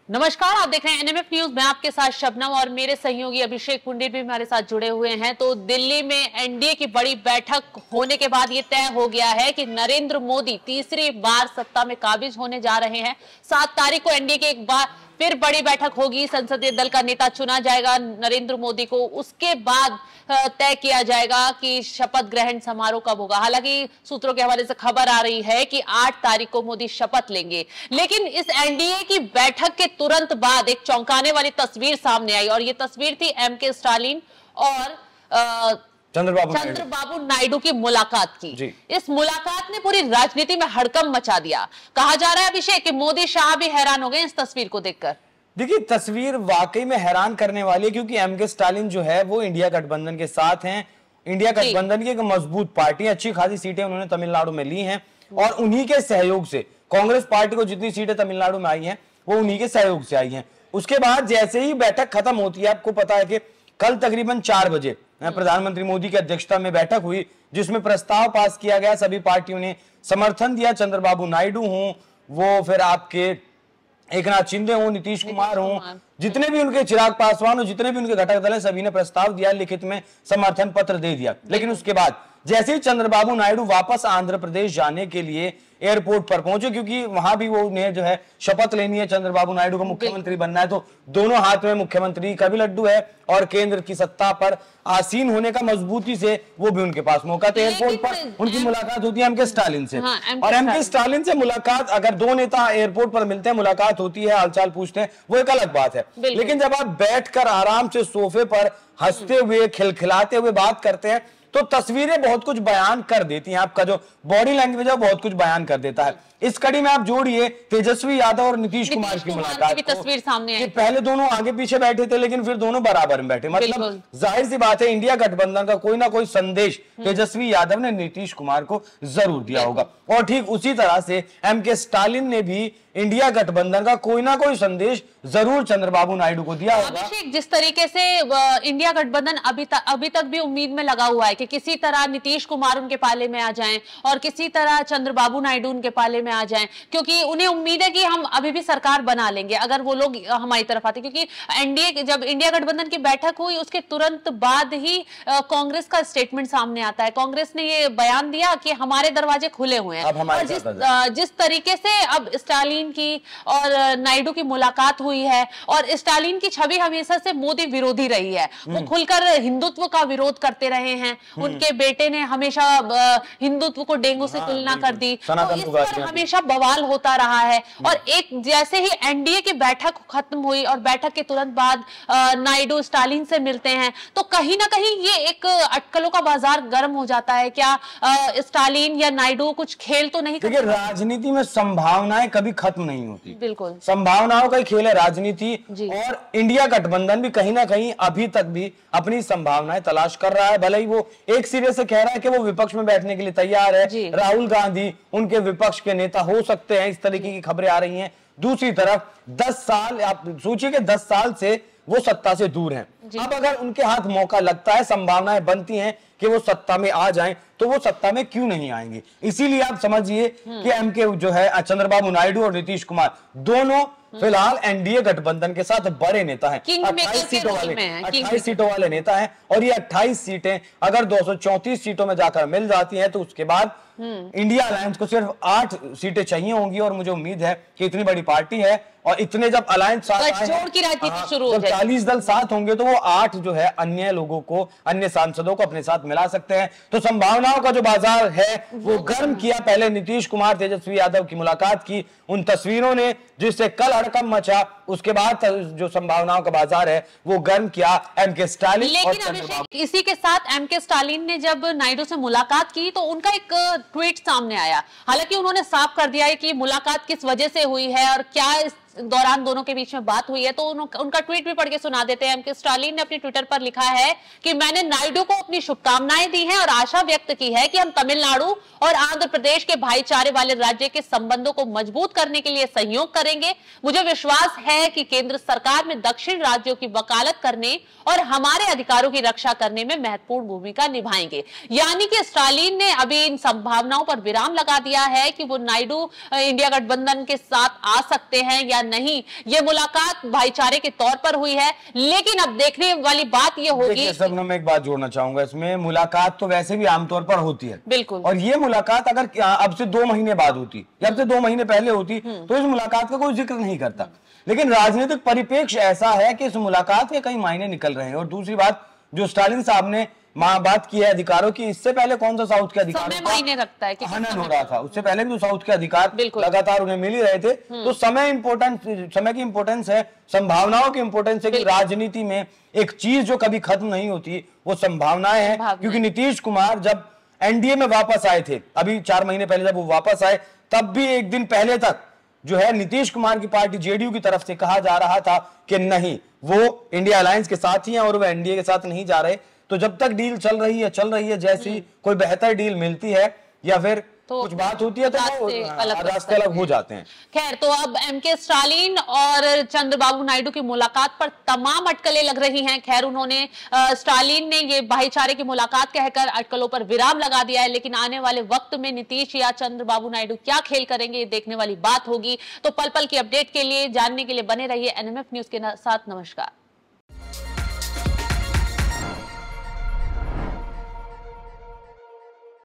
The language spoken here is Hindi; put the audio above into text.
नमस्कार, आप देख रहे हैं एनएमएफ न्यूज। मैं आपके साथ शबनम और मेरे सहयोगी अभिषेक पुंडित भी हमारे साथ जुड़े हुए हैं। तो दिल्ली में एनडीए की बड़ी बैठक होने के बाद ये तय हो गया है कि नरेंद्र मोदी तीसरी बार सत्ता में काबिज होने जा रहे हैं। 7 तारीख को एनडीए की एक बार फिर बड़ी बैठक होगी, संसदीय दल का नेता चुना जाएगा नरेंद्र मोदी को। उसके बाद तय किया जाएगा कि शपथ ग्रहण समारोह कब होगा। हालांकि सूत्रों के हवाले से खबर आ रही है कि 8 तारीख को मोदी शपथ लेंगे। लेकिन इस एनडीए की बैठक के तुरंत बाद एक चौंकाने वाली तस्वीर सामने आई और ये तस्वीर थी एमके स्टालिन और चंद्रबाबू नायडू की मुलाकात की। इस मुलाकात ने पूरी राजनीति में हड़कंप मचा दिया। कहा जा रहा है अभिषेक कि मोदी शाह भी हैरान हो गए इस तस्वीर को देखकर। देखिए, तस्वीर वाकई में हैरान करने वाली है क्योंकि एमके स्टालिन जो है वो इंडिया गठबंधन के साथ हैं। इंडिया गठबंधन की एक मजबूत पार्टी, अच्छी खासी सीटें उन्होंने तमिलनाडु में ली हैं और उन्हीं के सहयोग से कांग्रेस पार्टी को जितनी सीटें तमिलनाडु में आई हैं वो उन्हीं के सहयोग से आई हैं। उसके बाद जैसे ही बैठक खत्म होती है, आपको पता है कि कल तकरीबन 4 बजे प्रधानमंत्री मोदी की अध्यक्षता में बैठक हुई जिसमें प्रस्ताव पास किया गया। सभी पार्टियों ने समर्थन दिया। चंद्रबाबू नायडू हों, वो फिर आपके एकनाथ शिंदे हों, नीतीश कुमार हों, जितने भी उनके चिराग पासवान हो, जितने भी उनके घटक दल हैं, सभी ने प्रस्ताव दिया, लिखित में समर्थन पत्र दे दिया। लेकिन उसके बाद जैसे ही चंद्रबाबू नायडू वापस आंध्र प्रदेश जाने के लिए एयरपोर्ट पर पहुंचे, क्योंकि वहां भी वो उन्हें जो है शपथ लेनी है, चंद्रबाबू नायडू को मुख्यमंत्री बनना है, तो दोनों हाथ में मुख्यमंत्री का भी लड्डू है और केंद्र की सत्ता पर आसीन होने का मजबूती से वो भी उनके पास मौका। तो एयरपोर्ट पर उनकी मुलाकात होती है एमके स्टालिन से। और एमके स्टालिन से मुलाकात, अगर दो नेता एयरपोर्ट पर मिलते हैं, मुलाकात होती है, हालचाल पूछते हैं, वो एक अलग बात है। लेकिन जब आप बैठकर आराम से सोफे पर हंसते हुए खिलखिलाते हुए बात करते हैं तो तस्वीरें बहुत कुछ बयान कर देती हैं। आपका जो बॉडी लैंग्वेज है बहुत कुछ बयान कर देता है। इस कड़ी में आप जोड़िए तेजस्वी यादव और नीतीश कुमार की मुलाकात की तस्वीर सामने आई। पहले दोनों आगे पीछे बैठे थे लेकिन फिर दोनों बराबर में बैठे। मतलब जाहिर सी बात है इंडिया गठबंधन का कोई ना कोई संदेश तेजस्वी यादव ने नीतीश कुमार को जरूर दिया होगा और ठीक उसी तरह से एमके स्टालिन ने भी इंडिया गठबंधन का कोई ना कोई संदेश जरूर चंद्रबाबू नायडू को दिया होगा। अभिषेक, जिस तरीके से इंडिया गठबंधन अभी तक भी उम्मीद में लगा हुआ है कि किसी तरह नीतीश कुमार उनके पाले में आ जाएं और किसी तरह चंद्रबाबू नायडू उनके पाले में आ जाएं, क्योंकि उन्हें उम्मीद है कि हम अभी भी सरकार बना लेंगे अगर वो लोग हमारी तरफ आते। क्योंकि एनडीए जब इंडिया गठबंधन की बैठक हुई उसके तुरंत बाद ही कांग्रेस का स्टेटमेंट सामने आता है। कांग्रेस ने ये बयान दिया कि हमारे दरवाजे खुले हुए हैं। और जिस तरीके से अब स्टालिन की और नायडू की मुलाकात हुई है और स्टालिन की छवि हमेशा से मोदी विरोधी रही है। वो खुलकर हिंदुत्व का विरोध करते रहे हैं। उनके बेटे ने हमेशा हिंदुत्व को डेंगू से तुलना कर दी, तो इस पर हमेशा बवाल होता रहा है। और एक जैसे ही एनडीए की बैठक खत्म हुई और बैठक के तुरंत बाद नायडू स्टालिन से मिलते हैं तो कहीं ना कहीं ये एक अटकलों का बाजार गर्म हो जाता है। क्या स्टालिन या नायडू कुछ खेल तो नहीं करते? राजनीति में संभावनाएं कभी खत्म नहीं होती। बिल्कुल, संभावनाओं का खेल है राजनीति और इंडिया गठबंधन भी कहीं ना कहीं अभी तक भी अपनी संभावनाएं तलाश कर रहा है। भले ही वो एक सिरे से कह रहा है कि वो विपक्ष में बैठने के लिए तैयार है, राहुल गांधी उनके विपक्ष के नेता हो सकते हैं, इस तरीके की खबरें आ रही हैं। दूसरी तरफ 10 साल, आप सोचिए कि 10 साल से वो सत्ता से दूर हैं। अब अगर उनके हाथ मौका लगता है, संभावनाएं बनती हैं कि वो सत्ता में आ जाएं, तो वो सत्ता में क्यों नहीं आएंगे। इसीलिए आप समझिए कि एमके जो है चंद्रबाबू नायडू और नीतीश कुमार दोनों फिलहाल एनडीए गठबंधन के साथ बड़े नेता हैं। 28 सीटों वाले नेता हैं और ये 28 सीटें अगर 234 सीटों में जाकर मिल जाती हैं तो उसके बाद इंडिया अलायंस को सिर्फ 8 सीटें चाहिए होंगी। और मुझे उम्मीद है कि इतनी बड़ी पार्टी है और इतने जब अलायंस साथ की राजनीति शुरू हो जाएगी, 40 दल साथ होंगे तो वो 8 जो है अन्य लोगों को, अन्य सांसदों को अपने साथ मिला सकते हैं। तो संभावनाओं का जो बाजार है वो गर्म किया पहले नीतीश कुमार तेजस्वी यादव की मुलाकात की उन तस्वीरों ने, जिससे कल हड़कंप मचा। उसके बाद जो संभावनाओं का बाजार है वो गर्म किया एमके स्टालिन। लेकिन अभिषेक, इसी के साथ एमके स्टालिन ने जब नायडू से मुलाकात की तो उनका एक ट्वीट सामने आया। हालांकि उन्होंने साफ कर दिया है कि मुलाकात किस वजह से हुई है और क्या इस दौरान दोनों के बीच में बात हुई है। तो उनका ट्वीट भी पढ़ के सुना देते हैं। एमके स्टालिन ने अपने ट्विटर पर लिखा है कि मैंने नायडू को अपनी शुभकामनाएं दी हैं और आशा व्यक्त की है कि हम तमिलनाडु और आंध्र प्रदेश के भाईचारे वाले राज्य के संबंधों को मजबूत करने के लिए सहयोग करेंगे। मुझे विश्वास है कि केंद्र सरकार में दक्षिण राज्यों की वकालत करने और हमारे अधिकारों की रक्षा करने में महत्वपूर्ण भूमिका निभाएंगे। यानी कि स्टालिन ने अभी इन संभावनाओं पर विराम लगा दिया है कि वो नायडू इंडिया गठबंधन के साथ आ सकते हैं या नहीं, ये मुलाकात भाईचारे के तौर पर हुई है। लेकिन अब देखने वाली बात ये होगी। सबने मैं एक बात जोड़ना चाहूंगा इसमें, मुलाकात तो वैसे भी आमतौर पर होती है, बिल्कुल, और ये मुलाकात अगर अब से 2 महीने बाद होती या अब से 2 महीने पहले होती तो इस मुलाकात का कोई जिक्र नहीं करता। लेकिन राजनीतिक परिप्रेक्ष्य ऐसा है कि इस मुलाकात के कई मायने निकल रहे हैं। और दूसरी बात, जो स्टालिन साहब ने बात की है अधिकारों की, इससे पहले कौन सा साउथ के अधिकार मायने रखता है कि हनन हो रहा था, उससे पहले भी तो साउथ के अधिकार लगातार उन्हें मिल ही रहे थे। तो समय की इंपोर्टेंस है, संभावनाओं की इंपोर्टेंस है कि राजनीति में एक चीज जो कभी खत्म नहीं होती वो संभावनाएं हैं। क्योंकि नीतीश कुमार जब एनडीए में वापस आए थे, अभी 4 महीने पहले जब वो वापस आए, तब भी एक दिन पहले तक जो है नीतीश कुमार की पार्टी जेडीयू की तरफ से कहा जा रहा था कि नहीं, वो इंडिया अलायंस के साथ ही हैं और वो एनडीए के साथ नहीं जा रहे। तो जब तक डील चल रही है, जैसी कोई बेहतर डील मिलती है या फिर तो कुछ बात होती है तो रास्ते अलग हो जाते हैं। खैर, तो अब एमके स्टालिन और चंद्रबाबू नायडू की मुलाकात पर तमाम अटकलें लग रही हैं। खैर, उन्होंने स्टालिन ने ये भाईचारे की मुलाकात कहकर अटकलों पर विराम लगा दिया है। लेकिन आने वाले वक्त में नीतीश या चंद्रबाबू नायडू क्या खेल करेंगे, ये देखने वाली बात होगी। तो पल पल की अपडेट के लिए, जानने के लिए बने रहिए एनएमएफ न्यूज के साथ। नमस्कार।